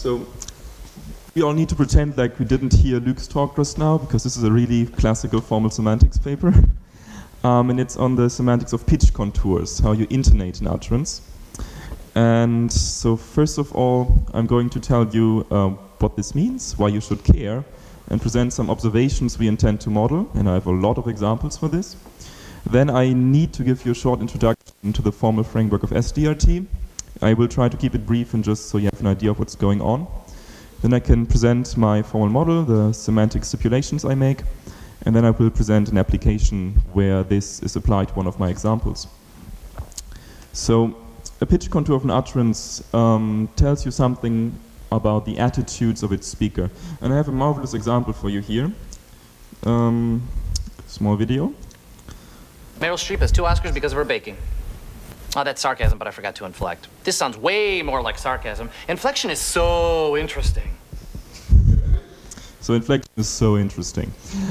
So we all need to pretend like we didn't hear Luke's talk just now, because this is a really classical formal semantics paper. And it's on the semantics of pitch contours, how you intonate an utterance. And so first of all, I'm going to tell you what this means, why you should care, and present some observations we intend to model, and I have a lot of examples for this. Then I need to give you a short introduction to the formal framework of SDRT. I will try to keep it brief and just so you have an idea of what's going on. Then I can present my formal model, the semantic stipulations I make, and then I will present an application where this is applied to one of my examples. So a pitch contour of an utterance tells you something about the attitudes of its speaker. And I have a marvelous example for you here. Small video. Meryl Streep has 2 Oscars because of her baking. Oh, that's sarcasm, but I forgot to inflect. This sounds way more like sarcasm. Inflection is so interesting. So inflection is so interesting.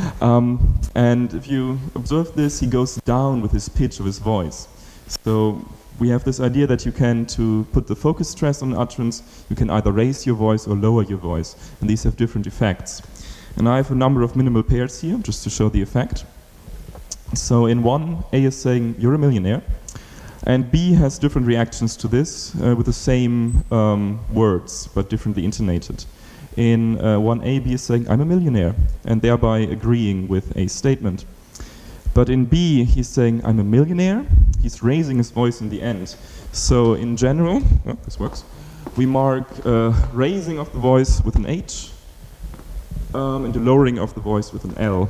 And if you observe this, he goes down with his pitch of his voice. So we have this idea that you can, to put the focus stress on utterance, you can either raise your voice or lower your voice. And these have different effects. And I have a number of minimal pairs here, just to show the effect. So in one, A is saying, "You're a millionaire." And B has different reactions to this with the same words, but differently intonated. In 1A, B is saying, "I'm a millionaire," and thereby agreeing with a statement. But in B, he's saying, "I'm a millionaire." He's raising his voice in the end. So in general, this works, we mark raising of the voice with an H and the lowering of the voice with an L.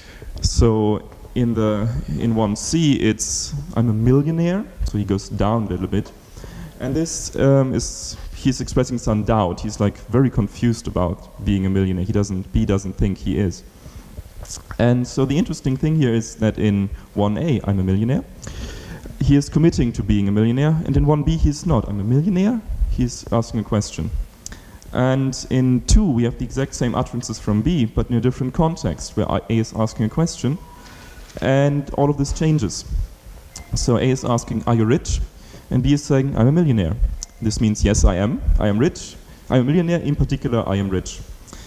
So in 1C, it's "I'm a millionaire," so he goes down a little bit. And this he's expressing some doubt. He's like very confused about being a millionaire. B doesn't think he is. And so the interesting thing here is that in 1A, "I'm a millionaire," he is committing to being a millionaire, and in 1B, he's not. "I'm a millionaire," he's asking a question. And in 2, we have the exact same utterances from B, but in a different context, where A is asking a question, and all of this changes. So A is asking, "Are you rich?" And B is saying, "I'm a millionaire." This means, yes, I am. I am rich. I'm a millionaire. In particular, I am rich.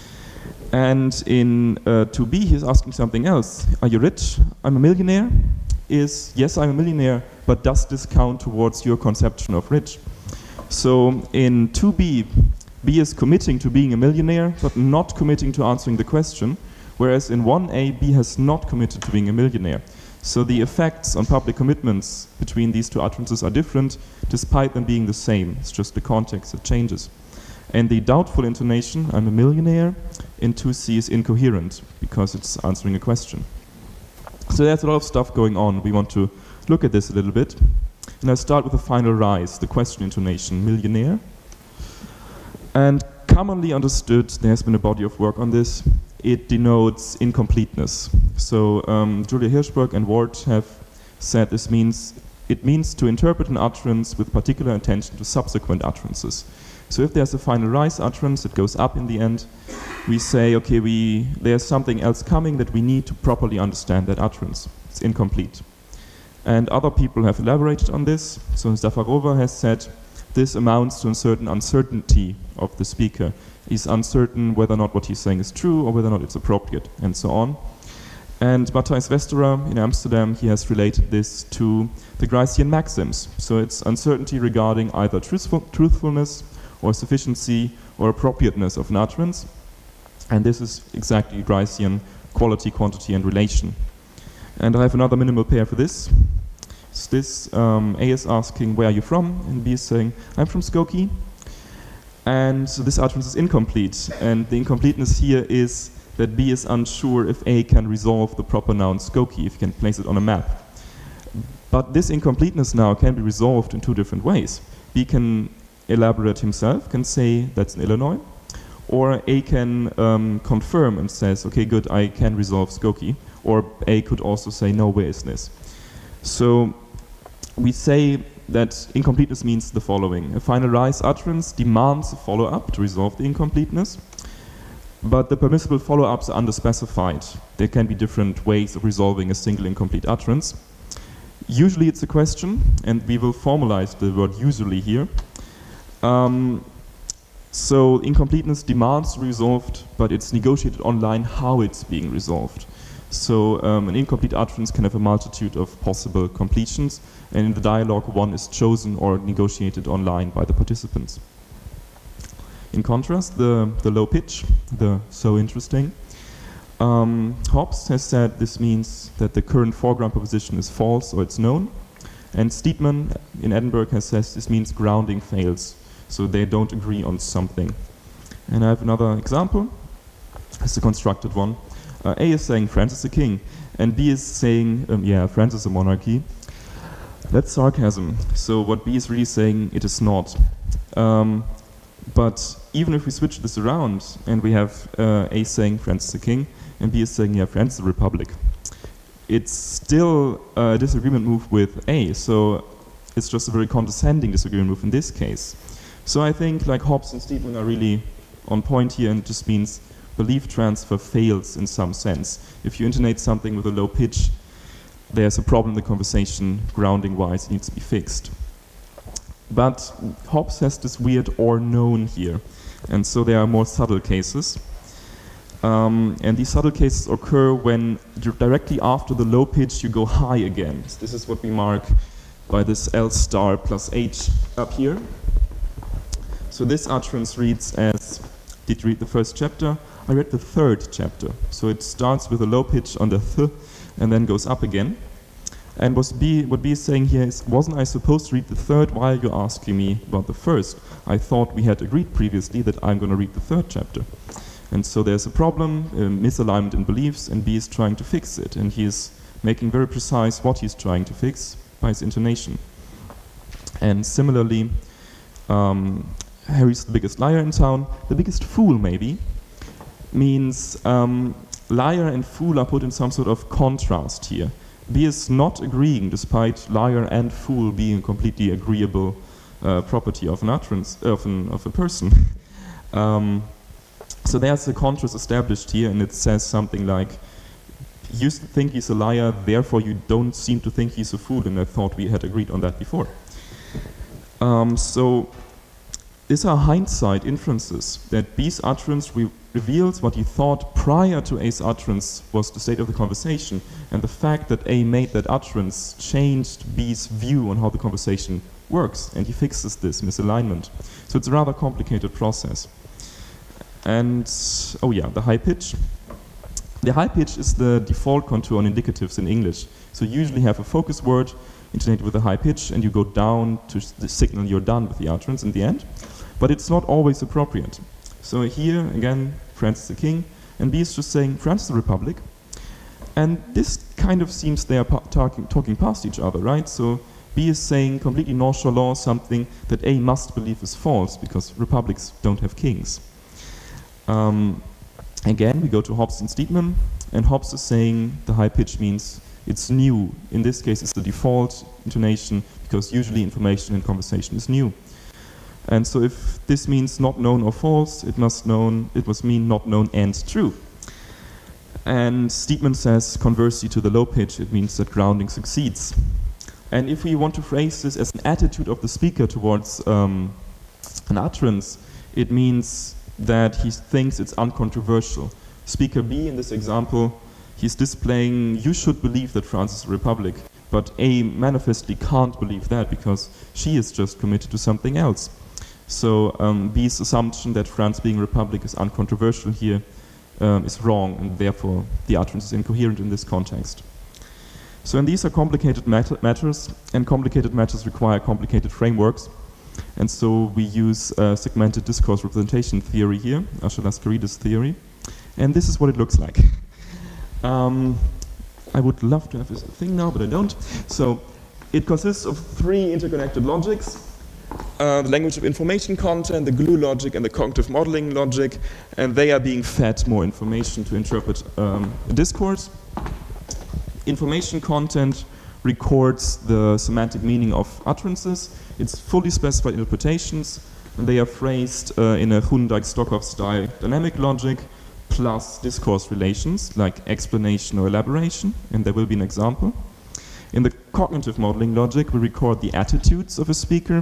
And in 2B, he's asking something else. "Are you rich?" "I'm a millionaire." Is, yes, I'm a millionaire, but does this count towards your conception of rich? So in 2B, B is committing to being a millionaire, but not committing to answering the question. Whereas in 1A, B has not committed to being a millionaire. So the effects on public commitments between these 2 utterances are different, despite them being the same. It's just the context that changes. And the doubtful intonation, "I'm a millionaire," in 2C is incoherent, because it's answering a question. So there's a lot of stuff going on. We want to look at this a little bit. And I start with the final rise, the question intonation, "millionaire." And commonly understood, there has been a body of work on this, it denotes incompleteness. So Julia Hirschberg and Ward have said it means to interpret an utterance with particular attention to subsequent utterances. So if there's a final rise utterance, it goes up in the end, we say, okay, there's something else coming that we need to properly understand that utterance. It's incomplete. And other people have elaborated on this. So Zafarova has said, this amounts to a certain uncertainty of the speaker. He's uncertain whether or not what he's saying is true or whether or not it's appropriate, and so on. And Matthijs Westerer in Amsterdam, he has related this to the Gricean maxims. So it's uncertainty regarding either truthfulness or sufficiency or appropriateness of an utterance. And this is exactly Gricean quality, quantity, and relation. And I have another minimal pair for this. So this, A is asking, "Where are you from?" And B is saying, "I'm from Skokie." And so this utterance is incomplete. And the incompleteness here is that B is unsure if A can resolve the proper noun Skokie, if he can place it on a map. But this incompleteness now can be resolved in 2 different ways. B can elaborate himself, can say that's in Illinois, or A can confirm and says, okay, good, I can resolve Skokie. Or A could also say, no, where is this? So we say that incompleteness means the following. A final rise utterance demands a follow-up to resolve the incompleteness, but the permissible follow-ups are underspecified. There can be different ways of resolving a single incomplete utterance. Usually it's a question, and we will formalize the word usually here. So incompleteness demands resolved, but it's negotiated online how it's being resolved. So an incomplete utterance can have a multitude of possible completions, and in the dialogue one is chosen or negotiated online by the participants. In contrast, the low pitch, the so interesting, Hobbes has said this means that the current foreground proposition is false or it's known, and Steedman in Edinburgh has said this means grounding fails, so they don't agree on something. And I have another example, it's a constructed one. A is saying France is a king, and B is saying, yeah, France is a monarchy. That's sarcasm. So what B is really saying, it is not. But even if we switch this around, and we have A saying France is a king, and B is saying, yeah, France is a republic, it's still a disagreement move with A, so it's just a very condescending disagreement move in this case. So I think like Hobbes and Steedman are really on point here, and it just means belief transfer fails in some sense. If you intonate something with a low pitch, there's a problem in the conversation, grounding-wise, it needs to be fixed. But Hobbes has this weird or known here, and so there are more subtle cases. And these subtle cases occur when directly after the low pitch you go high again. So this is what we mark by this L star plus H up here. So this utterance reads as, did you read the first chapter? I read the third chapter. So it starts with a low pitch on the th and then goes up again. And what B is saying here is, wasn't I supposed to read the third? Why are you asking me about the first? I thought we had agreed previously that I'm going to read the third chapter. And so there's a problem, misalignment in beliefs, and B is trying to fix it. And he is making very precise what he's trying to fix by his intonation. And similarly, Harry's the biggest liar in town, the biggest fool maybe, means liar and fool are put in some sort of contrast here. B is not agreeing, despite liar and fool being a completely agreeable property of an utterance, of a person. So there's a contrast established here, and it says something like, you think he's a liar, therefore you don't seem to think he's a fool, and I thought we had agreed on that before. So these are hindsight inferences, that B's utterance reveals what he thought prior to A's utterance was the state of the conversation, and the fact that A made that utterance changed B's view on how the conversation works, and he fixes this misalignment. So it's a rather complicated process. And, oh yeah, the high pitch. The high pitch is the default contour on indicatives in English. So you usually have a focus word intonated with a high pitch, and you go down to signal you're done with the utterance in the end. But it's not always appropriate. So here, again, France is the king, and B is just saying, France is the republic. And this kind of seems they are talking past each other, right? So B is saying completely nonchalant something that A must believe is false, because republics don't have kings. Again, we go to Hobbes and Steedman, and Hobbes is saying the high pitch means it's new. In this case, it's the default intonation, because usually information in conversation is new. And so if this means not known or false, it must mean not known and true. And Steedman says, conversely to the low pitch, it means that grounding succeeds. And if we want to phrase this as an attitude of the speaker towards an utterance, it means that he thinks it's uncontroversial. Speaker B, in this example, he's displaying, you should believe that France is a republic, but A manifestly can't believe that because she is just committed to something else. So B's assumption that France being a republic is uncontroversial here is wrong, and therefore the utterance is incoherent in this context. So and these are complicated matters, and complicated matters require complicated frameworks. And so we use segmented discourse representation theory here, Archelaus-Carides theory. And this is what it looks like. I would love to have this thing now, but I don't. So it consists of 3 interconnected logics. The language of information content, the glue logic, and the cognitive modeling logic. And they are being fed more information to interpret a discourse. Information content records the semantic meaning of utterances. It's fully specified interpretations, and they are phrased in a Grunendijk-Stokhoff style dynamic logic plus discourse relations like explanation or elaboration, and there will be an example. In the cognitive modeling logic, we record the attitudes of a speaker,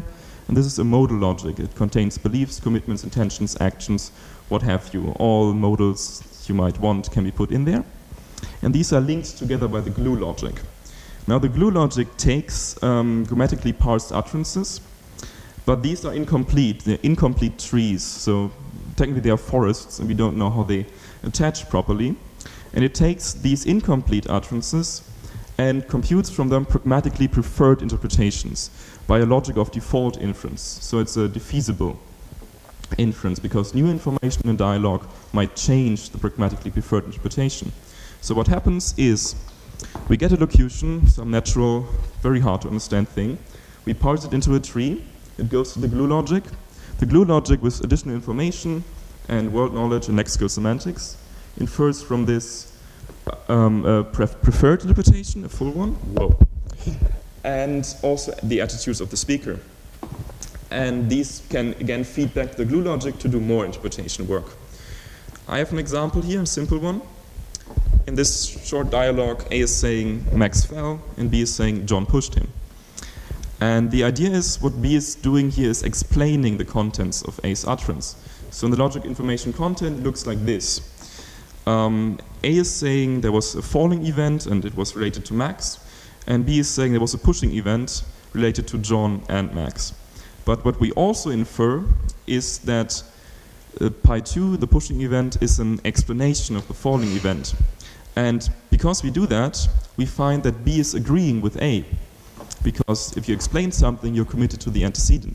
And this is a modal logic. It contains beliefs, commitments, intentions, actions, what have you. All modals you might want can be put in there. And these are linked together by the glue logic. Now the glue logic takes grammatically parsed utterances, but these are incomplete. They're incomplete trees. So technically they are forests and we don't know how they attach properly. And it takes these incomplete utterances and computes from them pragmatically preferred interpretations by a logic of default inference. So it's a defeasible inference because new information in dialogue might change the pragmatically preferred interpretation. So what happens is we get a locution, some natural, very hard to understand thing. We parse it into a tree. It goes to the glue logic. The glue logic with additional information and world knowledge and lexical semantics infers from this preferred interpretation, a full one, whoa, and also the attitudes of the speaker. And these can again feed back the glue logic to do more interpretation work. I have an example here, a simple one. In this short dialogue, A is saying Max fell and B is saying John pushed him. And the idea is what B is doing here is explaining the contents of A's utterance. So in the logic information content, it looks like this. A is saying there was a falling event and it was related to Max, and B is saying there was a pushing event related to John and Max. But what we also infer is that pi2, the pushing event, is an explanation of the falling event. And because we do that, we find that B is agreeing with A. Because if you explain something, you're committed to the antecedent.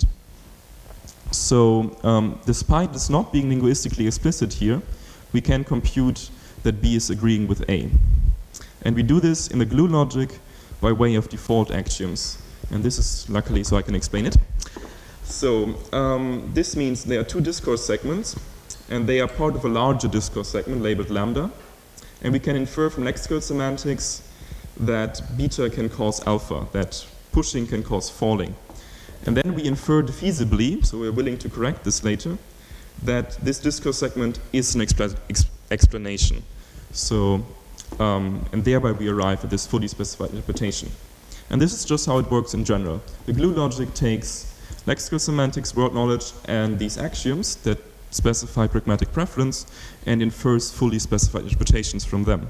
So despite this not being linguistically explicit here, we can compute that B is agreeing with A. And we do this in the glue logic by way of default axioms. And this is luckily so I can explain it. So this means there are two discourse segments, and they are part of a larger discourse segment labeled lambda. And we can infer from lexical semantics that beta can cause alpha, that pushing can cause falling. And then we infer defeasibly, so we're willing to correct this later, that this discourse segment is an explanation. So, and thereby we arrive at this fully specified interpretation. And this is just how it works in general. The glue logic takes lexical semantics, word knowledge, and these axioms that specify pragmatic preference and infers fully specified interpretations from them.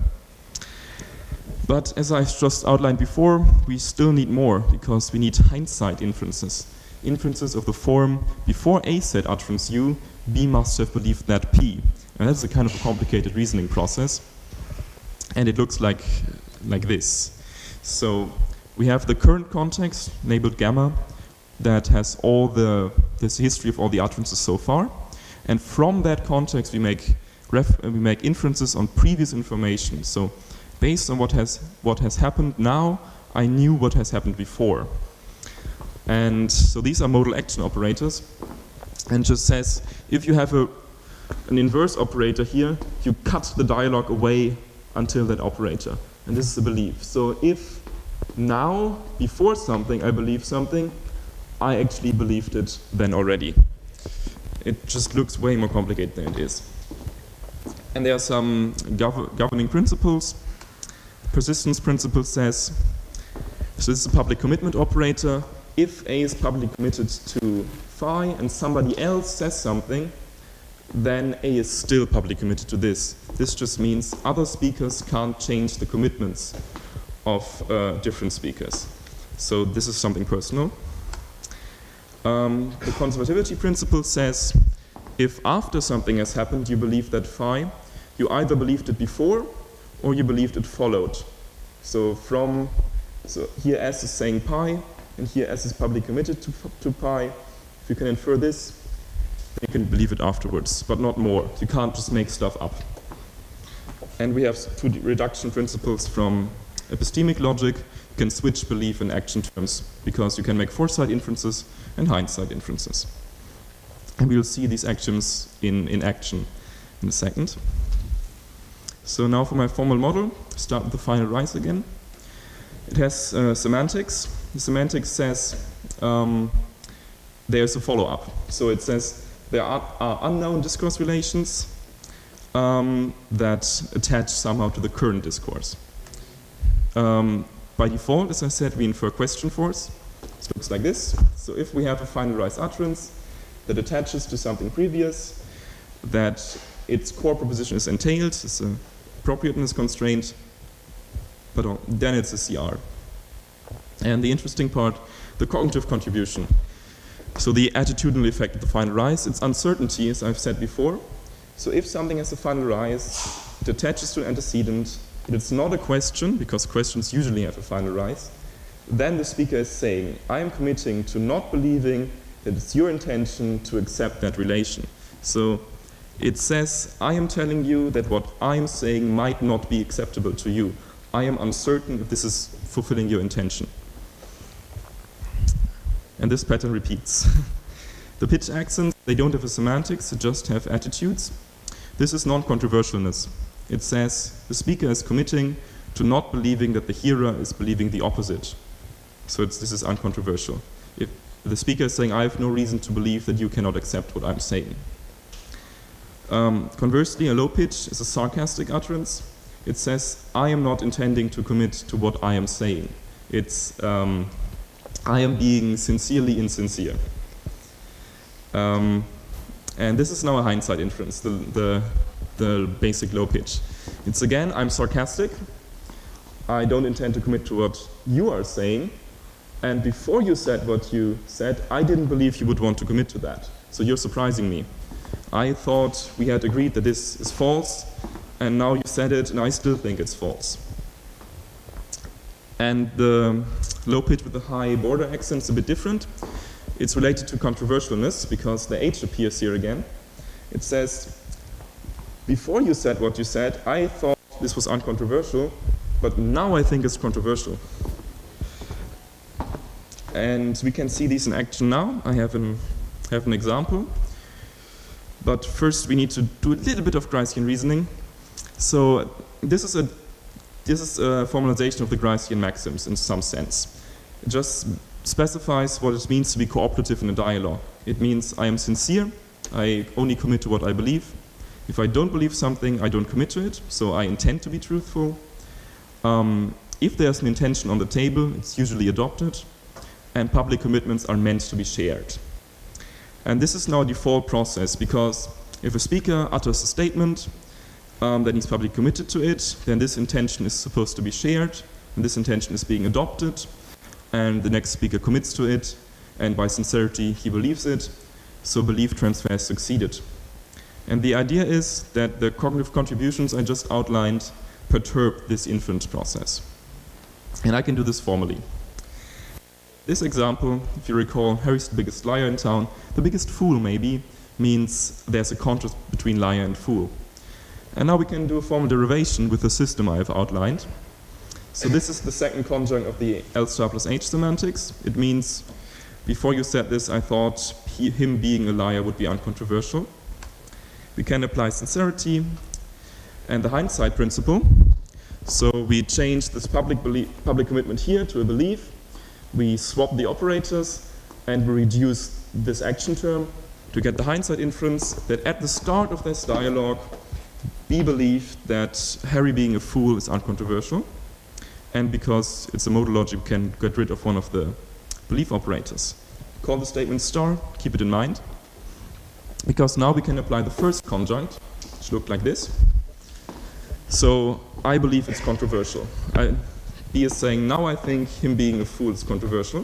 But as I just outlined before, we still need more because we need hindsight inferences. Inferences of the form, before A said utterance U, B must have believed that P. And that's a kind of a complicated reasoning process. And it looks like this. So we have the current context labeled gamma that has all this history of all the utterances so far. And from that context, we make inferences on previous information. So based on what has happened now, I knew what has happened before. And so these are modal action operators. And just says, if you have an inverse operator here, you cut the dialogue away until that operator. And this is a belief. So if now, before something, I believe something, I actually believed it then already. It just looks way more complicated than it is. And there are some governing principles. Persistence principle says, so this is a public commitment operator. If A is publicly committed to phi and somebody else says something, then A is still publicly committed to this. This just means other speakers can't change the commitments of different speakers. So this is something personal. The conservativity principle says, if after something has happened you believe that phi, you either believed it before or you believed it followed. So here S is saying pi, and here S is publicly committed to pi. If you can infer this, you can believe it afterwards, but not more. You can't just make stuff up. And we have two reduction principles from epistemic logic. You can switch belief and action terms because you can make foresight inferences and hindsight inferences. And we will see these axioms in action in a second. So now for my formal model, start with the final rise again. It has semantics. The semantics says there's a follow-up. So it says there are unknown discourse relations that attach somehow to the current discourse. By default, as I said, we infer question force. It looks like this. So if we have a finalized utterance that attaches to something previous, that its core proposition is entailed, is a appropriateness constraint, but then it's a CR. And the interesting part, the cognitive contribution. So the attitudinal effect of the final rise, its uncertainty, as I've said before. So if something has a final rise, it attaches to an antecedent, it's not a question, because questions usually have a final rise, then the speaker is saying, I am committing to not believing that it's your intention to accept that relation. So it says, I am telling you that what I'm saying might not be acceptable to you. I am uncertain if this is fulfilling your intention. And this pattern repeats. The pitch accents, they don't have a semantics, they just have attitudes. This is non-controversialness. It says the speaker is committing to not believing that the hearer is believing the opposite. So this is uncontroversial. If the speaker is saying, I have no reason to believe that you cannot accept what I'm saying. Conversely, a low pitch is a sarcastic utterance. It says, I am not intending to commit to what I am saying. It's, I am being sincerely insincere. And this is now a hindsight inference, the basic low pitch. It's again, I'm sarcastic. I don't intend to commit to what you are saying. And before you said what you said, I didn't believe you would want to commit to that. So you're surprising me. I thought we had agreed that this is false, and now you said it, and I still think it's false. And the low pitch with the high border accent is a bit different. It's related to controversialness, because the H appears here again. It says, before you said what you said, I thought this was uncontroversial, but now I think it's controversial. And we can see these in action now. I have an example. But first we need to do a little bit of Gricean reasoning. So this is a formalization of the Gricean maxims in some sense. It just specifies what it means to be cooperative in a dialogue. It means I am sincere, I only commit to what I believe. If I don't believe something, I don't commit to it, so I intend to be truthful. If there's an intention on the table, it's usually adopted, and public commitments are meant to be shared. And this is now a default process, because if a speaker utters a statement that he's publicly committed to it, then this intention is supposed to be shared, and this intention is being adopted, and the next speaker commits to it, and by sincerity he believes it, so belief transfer has succeeded. And the idea is that the cognitive contributions I just outlined perturb this inference process. And I can do this formally. This example, if you recall, Harry's the biggest liar in town. The biggest fool, maybe, means there's a contrast between liar and fool. And now we can do a formal derivation with the system I have outlined. So this is the second conjunct of the L star plus H semantics. It means, before you said this, I thought him being a liar would be uncontroversial. We can apply sincerity and the hindsight principle. So we change this public commitment here to a belief. We swap the operators, and we reduce this action term to get the hindsight inference that at the start of this dialogue, B believed that Harry being a fool is uncontroversial, and because it's a modal logic, we can get rid of one of the belief operators. Call the statement star, keep it in mind, because now we can apply the first conjunct, which looked like this. So I believe it's controversial. B is saying, now I think him being a fool is controversial.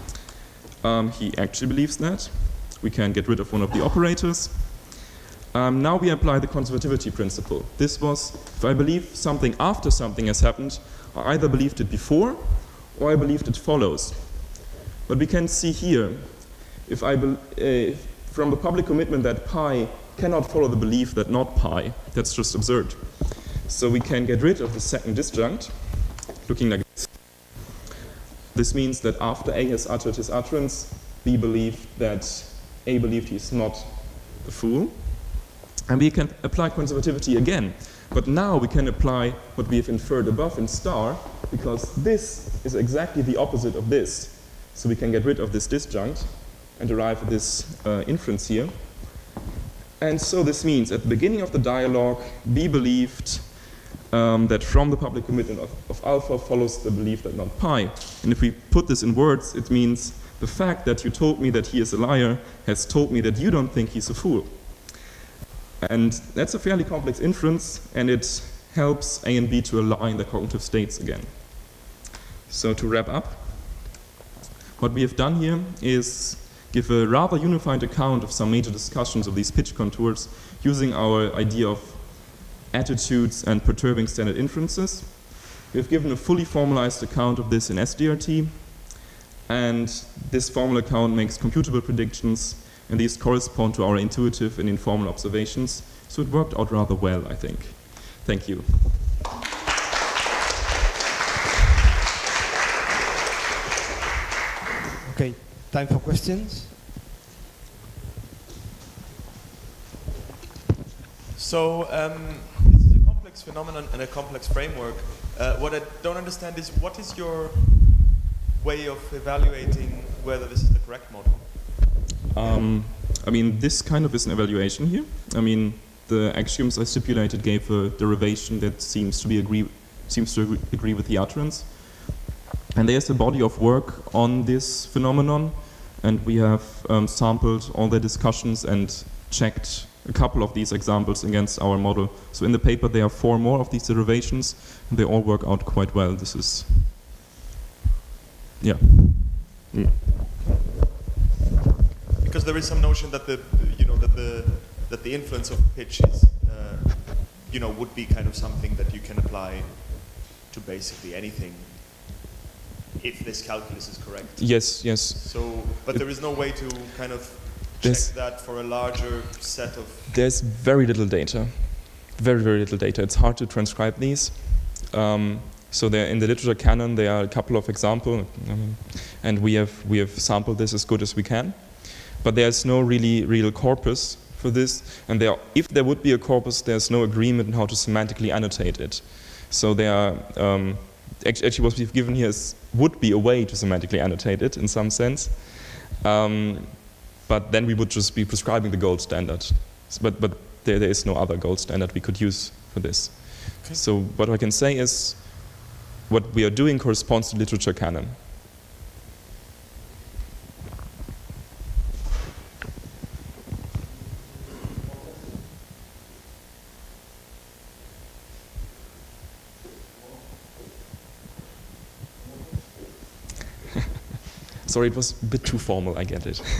He actually believes that. We can get rid of one of the operators. Now we apply the conservativity principle. This was, if I believe something after something has happened, I either believed it before or I believed it follows. But we can see here, if from the public commitment that pi cannot follow the belief that not pi, that's just absurd. So we can get rid of the second disjunct, looking like this. This means that after A has uttered his utterance, B believed that A believed he's not a fool. And we can apply conservativity again. But now we can apply what we have inferred above in star, because this is exactly the opposite of this. So we can get rid of this disjunct and arrive at this inference here. And so this means at the beginning of the dialogue, B believed that from the public commitment of alpha follows the belief that not pi. And if we put this in words, it means the fact that you told me that he is a liar has told me that you don't think he's a fool. And that's a fairly complex inference, and it helps A and B to align their cognitive states again. So to wrap up, what we have done here is give a rather unified account of some major discussions of these pitch contours using our idea of attitudes and perturbing standard inferences. We have given a fully formalized account of this in SDRT, and this formal account makes computable predictions, and these correspond to our intuitive and informal observations, so it worked out rather well, I think. Thank you. Okay, time for questions. So this is a complex phenomenon and a complex framework. What I don't understand is what is your way of evaluating whether this is the correct model? I mean, this kind of is an evaluation here. I mean, the axioms I stipulated gave a derivation that seems to agree with the utterance. And there's a body of work on this phenomenon, and we have sampled all the discussions and checked a couple of these examples against our model. So in the paper there are 4 more of these derivations, and they all work out quite well. This is, yeah. Mm. Because there is some notion that the influence of pitch is, would be kind of something that you can apply to basically anything, if this calculus is correct. Yes, yes. So, but there is no way to kind of check that for a larger set of... There's very little data. Very, very little data. It's hard to transcribe these. So there, in the literature canon, there are a couple of examples, and we have sampled this as good as we can. But there's no real corpus for this, and if there would be a corpus, there's no agreement on how to semantically annotate it. So there are, actually what we've given here would be a way to semantically annotate it in some sense, but then we would just be prescribing the gold standard. But there is no other gold standard we could use for this. Okay. So what I can say is, what we are doing corresponds to literature canon. Sorry, it was a bit too formal, I get it.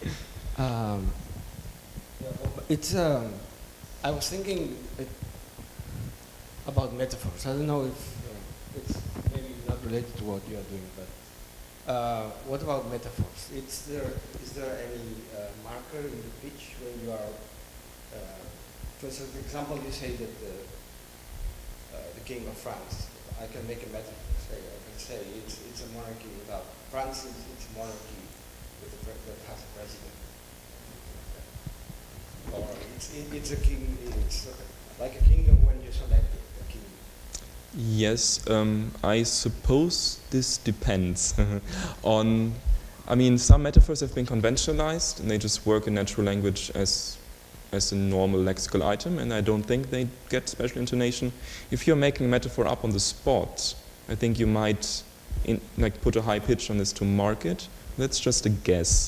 I was thinking about metaphors. I don't know if it's maybe not related to what you are doing, but what about metaphors? Is there any marker in the pitch when you are, for example, you say that the King of France, I can make a metaphor. I can say it's a monarchy without France. It's a monarchy that has a president, or it's a king. It's like a kingdom when you select a king. Yes, I suppose this depends on. I mean, some metaphors have been conventionalized, and they just work in natural language as a normal lexical item, and I don't think they get special intonation. If you're making a metaphor up on the spot, I think you might put a high pitch on this to mark it. That's just a guess.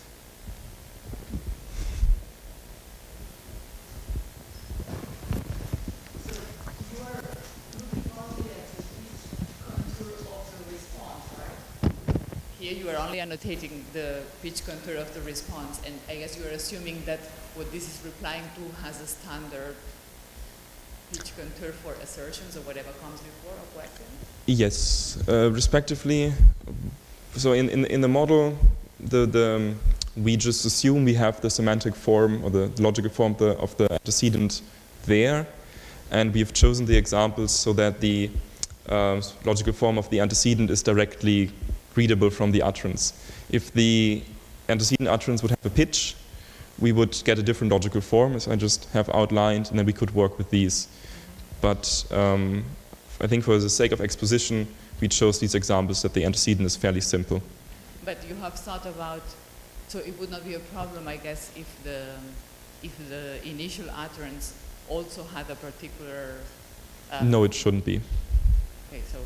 You are looking only at the pitch contour of the response, right? Here you are only annotating the pitch contour of the response, and I guess you are assuming that what this is replying to has a standard pitch contour for assertions or whatever comes before a question? Yes, respectively. So in the model, we just assume we have the semantic form or the logical form of the antecedent there, and we've chosen the examples so that the logical form of the antecedent is directly readable from the utterance. If the antecedent utterance would have a pitch, we would get a different logical form, as I just have outlined, and then we could work with these. But I think for the sake of exposition, we chose these examples that the antecedent is fairly simple. But you have thought about, so it would not be a problem, I guess, if the initial utterance also had a particular No, it shouldn't be. Okay, so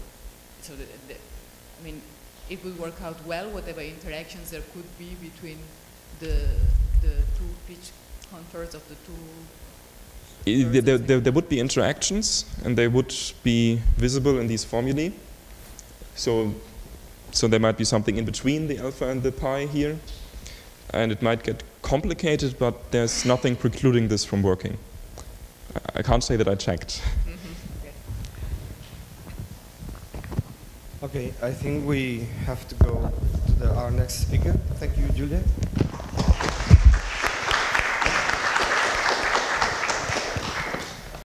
I mean, it would work out well, whatever interactions there could be between the two pitch contours of the two. There would be interactions, and they would be visible in these formulae. So there might be something in between the alpha and the pi here, and it might get complicated, but there's nothing precluding this from working. I can't say that I checked. Okay, I think we have to go to our next speaker. Thank you, Julia.